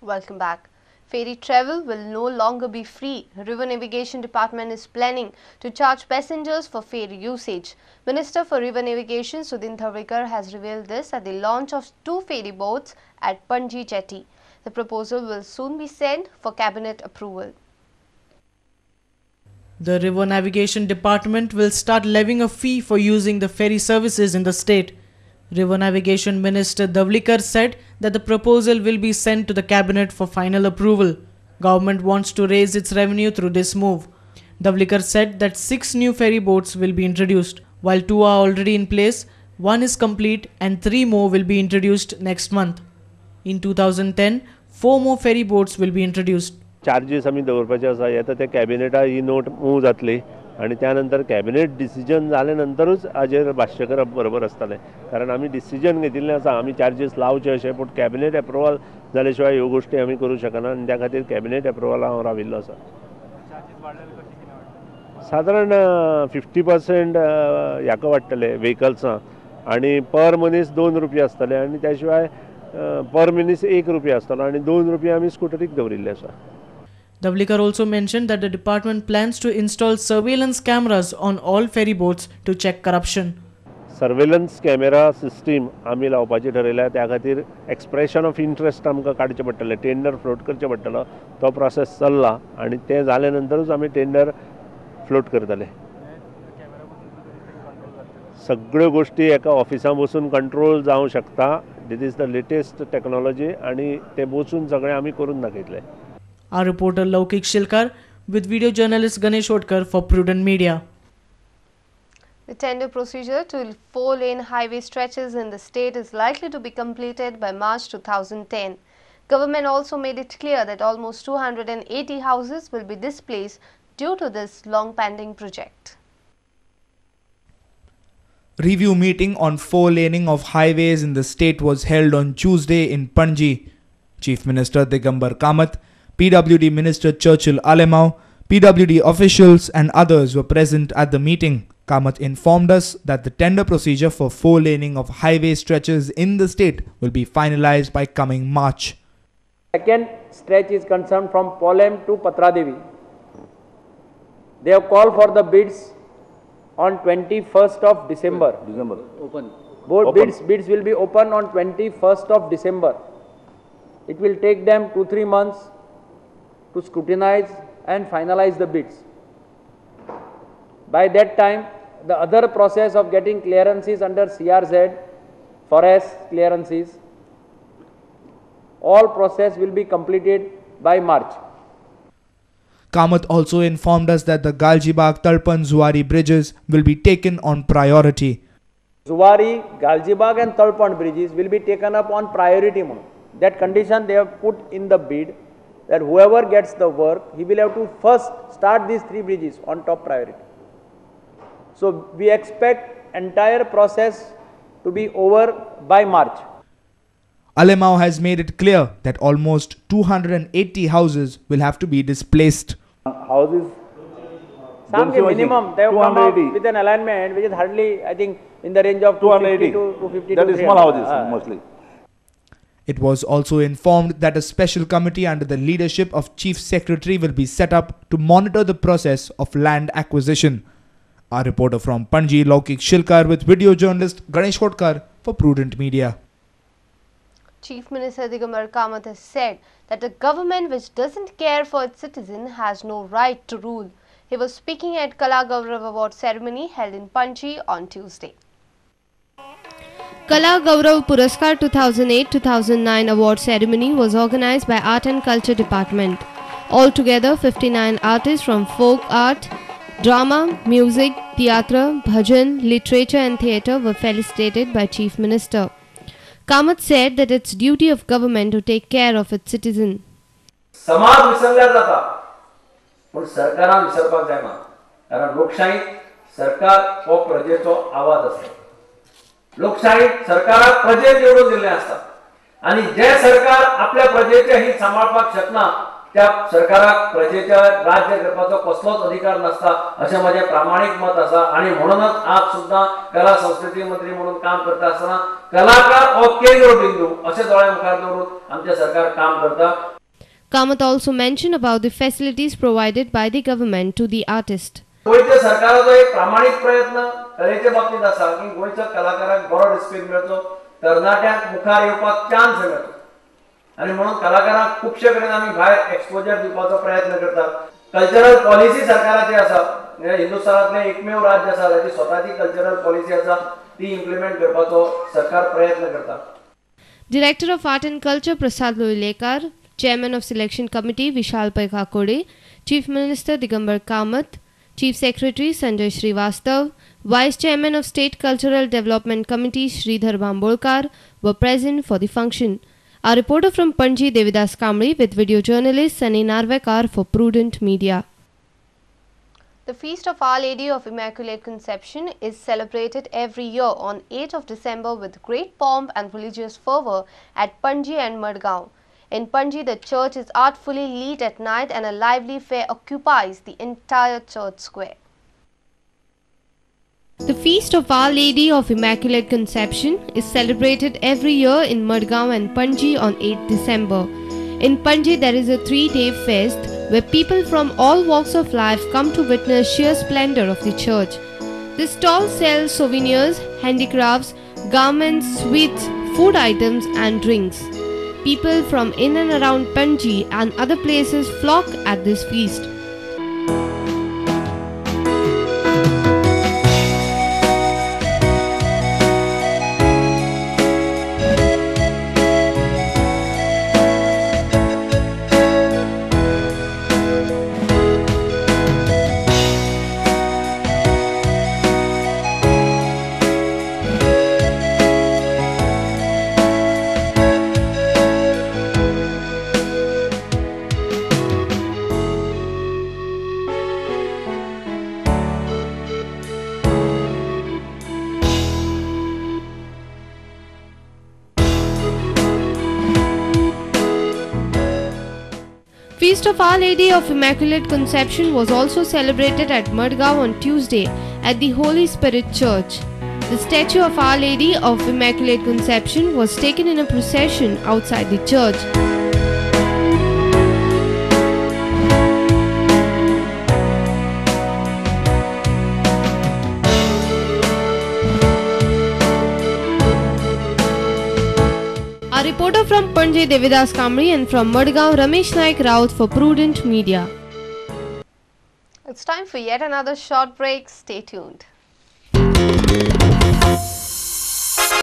Welcome back. Ferry travel will no longer be free. River Navigation Department is planning to charge passengers for ferry usage. Minister for River Navigation Sudhin Thavekar has revealed this at the launch of 2 ferry boats at Panji Jetty. The proposal will soon be sent for cabinet approval. The River Navigation Department will start levying a fee for using the ferry services in the state. River Navigation Minister Davlikar said that the proposal will be sent to the cabinet for final approval. Government wants to raise its revenue through this move. Davlikar said that 6 new ferry boats will be introduced. While 2 are already in place, 1 is complete and 3 more will be introduced next month. In 2010, 4 more ferry boats will be introduced. Charges आमी दवरपाचे आसा येता ते कॅबिनेटा ही note move जातली आणि त्यानंतर cabinet decision जाले नंतरूच हाजेर भाश्य करप बरोबर आसतलें कारण आमी डिसिजन घेतिल्लें आसा आमी चार्जेस लावचे अशें पूण कॅबिनेट एप्रुवल जाले शिवाय ह्यो गोश्टी आमी करूं शकना आनी त्या खातीर कॅबिनेट एप्रुवला हांव राविल्लो आसा सादारण 50% हाका वाडटले व्हेकल्सां आनी पर मनीस 2 रुपया आसतले आनी त्या शिवाय पर मनीस 1 रुपया आसतलो आनी 2 रुपया आमी स्कुटरीक दवरिल्ले आसा. Davlikar also mentioned that the department plans to install surveillance cameras on all ferry boats to check corruption. Surveillance camera system आमी लावपाची ठरयल्या त्या खातीर एक्सप्रेशन ऑफ इंट्रस्ट आमकां काडचें पडटलें टेंडर फ्लोट करचें पडटलो तो प्रोसेस चल्ला आनी तें जाले नंतरूच आमी टेंडर फ्लोट करतले. सगळ्यो गोश्टी एका ऑफिसान बसून कंट्रोल जावंक शकता. This is the latest technology आनी ते बसून सगळें आमी करून दाखयतले. Our reporter Laukik Shilkar with video journalist Ganesh Hotkar for Prudent Media. The tender procedure to 4-lane highway stretches in the state is likely to be completed by March 2010. Government also made it clear that almost 280 houses will be displaced due to this long-pending project. Review meeting on 4-laning of highways in the state was held on Tuesday in Panji. Chief Minister Digambar Kamath, PWD Minister Churchill Alemao, PWD officials and others were present at the meeting. Kamath informed us that the tender procedure for 4-laning of highway stretches in the state will be finalized by coming March. Second stretch is concerned from Polem to Patradevi. They have called for the bids on 21st of December. Open. Bids will be open on 21st of December. It will take them 2-3 months to scrutinize and finalize the bids. By that time, the other process of getting clearances under CRZ, forest clearances, all process will be completed by March. Kamath also informed us that the Galjibagh, Talpan, Zuari bridges will be taken on priority. Zuari, Galjibagh and Talpan bridges will be taken up on priority mode. That condition they have put in the bid that whoever gets the work, he will have to first start these 3 bridges on top priority. So we expect entire process to be over by March. Alemao has made it clear that almost 280 houses will have to be displaced. Houses? Some minimum, they have come out with an alignment which is hardly, I think, in the range of 250 to 250 That is small houses mostly. It was also informed that a special committee under the leadership of Chief Secretary will be set up to monitor the process of land acquisition. Our reporter from Panji, Laukik Shilkar with video journalist Ganesh Hotkar for Prudent Media. Chief Minister Digambar Kamath has said that a government which doesn't care for its citizen has no right to rule. He was speaking at Kala Gaurav Award ceremony held in Panji on Tuesday. Kala Gaurav Puraskar 2008-2009 award ceremony was organized by Art and Culture Department. Altogether, 59 artists from folk art, drama, music, theatre, bhajan, literature and theatre were felicitated by Chief Minister. Kamath said that it's duty of government to take care of its citizen. समाज विसरल्या जाता पण सरकारान विसरपाक जायना कारण लोकशाही सरकार हो प्रजेचो आवाज आसता. लोकशाही सरकाराक प्रजेन निवडून दिल्लें आसता आनी जे सरकार आपल्या प्रजेचे हित सांबाळपाक शकना त्या सरकाराक प्रजेच्या राज्य करपाचो कसलोच अधिकार नसता अशें म्हजें प्रामाणीक मत आसा. आनी म्हणूनच आज सुद्दां कला संस्कृती मंत्री म्हणून काम करता आसतना कलाकार हो केंद्र बिंदू अशें दोळ्या मुखार दवरून आमचें सरकार काम करता. Kamath also mentioned about the facilities provided by the government to the artist. गोयच्या सरकाराचो एक प्रामाणिक प्रयत्न कलेच्या बाबतीत आसा की गोयच्या कलाकारांक बरो रिस्पेक्ट मेळचो, तरणाट्यांक मुखार येवपाक चान्स मेळचो आनी म्हणून कलाकारांक खुबशे कडेन आमी भायर एक्सपोजर दिवपाचो प्रयत्न करतात. कल्चरल पॉलिसी सरकाराची आसा, हिंदुस्थानातले एकमेव राज्य आसा जाची स्वताची कल्चरल पॉलिसी आसा ती इम्प्लिमेंट करपाचो सरकार प्रयत्न करता. Director of Art and Culture Prasad Loilekar, Chairman of Selection Committee Vishal Pai Kakode, Chief Minister Digambar Kamath, Chief Secretary Sanjay Srivastav, Vice Chairman of State Cultural Development Committee Sridhar Bambolkar were present for the function. Our reporter from Panji, Devidas Kamri, with video journalist Sunny Narvekar for Prudent Media. The Feast of Our Lady of Immaculate Conception is celebrated every year on 8th of December with great pomp and religious fervour at Panji and Madgaon. In Panji, the church is artfully lit at night and a lively fair occupies the entire church square. The Feast of Our Lady of Immaculate Conception is celebrated every year in Madgaon and Panji on 8th December. In Panji, there is a 3-day fest where people from all walks of life come to witness sheer splendor of the church. The stall sells souvenirs, handicrafts, garments, sweets, food items and drinks. People from in and around Panji and other places flock at this feast. Feast of Our Lady of Immaculate Conception was also celebrated at Madgaon on Tuesday at the Holy Spirit Church. The statue of Our Lady of Immaculate Conception was taken in a procession outside the church. Our reporter from Panji, Devidas Kamri, and from Madgaon, Ramesh Naik Raut for Prudent Media. It's time for yet another short break. Stay tuned.